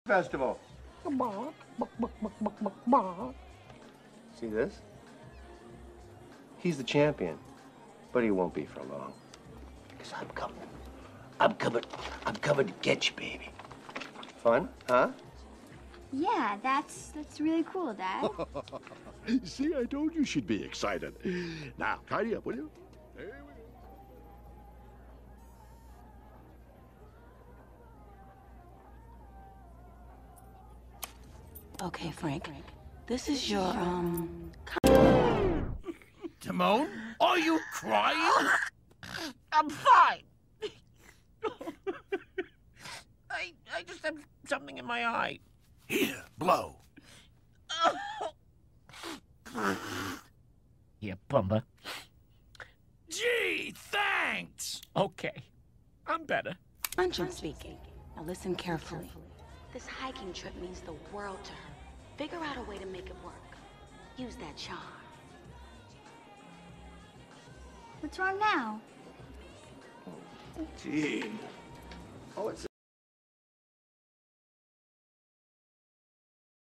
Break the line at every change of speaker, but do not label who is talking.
Festival. See this? He's the champion, but he won't be for long. Because I'm coming. I'm coming to get you, baby. Fun, huh?
Yeah, that's really cool, Dad.
See, I told you she'd be excited. Now, tidy up, will you? Here we go.
Okay, Frank. This is your,
Timon, are you crying? I'm fine. I just have something in my eye. Here, blow. Here, Pumbaa. Gee, thanks. Okay, I'm better.
Munchkin speaking. Now listen carefully. This hiking trip means the world to her. Figure out a way to make it work. Use that charm.
What's wrong now?
Gee.